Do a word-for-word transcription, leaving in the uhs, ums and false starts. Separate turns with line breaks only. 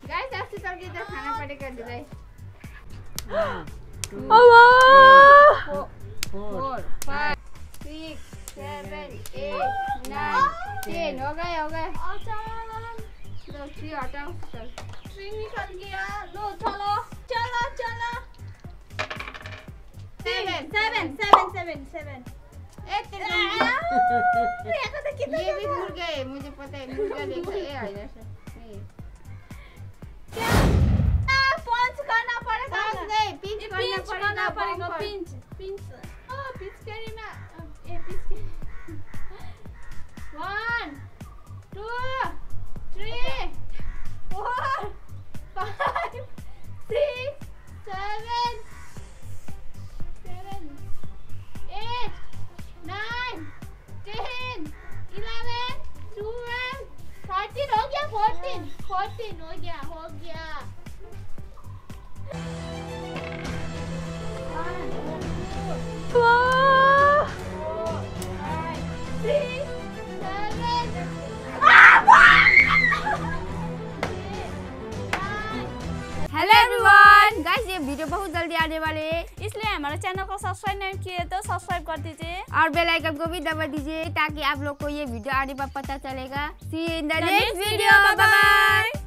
Guys आपसे चल के इधर खाना पड़ेगा जुलाई four five six seven eight nine ten हो गए हो गए लो थ्री हटाओ चल थ्री निकल गया लो चलो चलो चलो seven seven seven seven seven एक ये भी भूल गए मुझे पता है मुर्गा लेकर ए आ इधर से क्या पंच करना पड़ेगा नहीं पिंच करना पड़ेगा पिंच पिंच ओ पिंच करी ना ए pinch one two three four five six seven seven eight nine ten eleven twelve thirteen हो गया फोर्टीन फोर्टीन हो गया हो गया हेलो एवरीवन गाइस ये वीडियो बहुत जल्दी आने वाले हैं इसलिए हमारे चैनल को सब्सक्राइब नहीं किए तो सब्सक्राइब कर दीजिए और बेल आइकन को भी दबा दीजिए ताकि आप लोग को ये वीडियो आने पर पता चलेगा। See you in the next video, bye bye.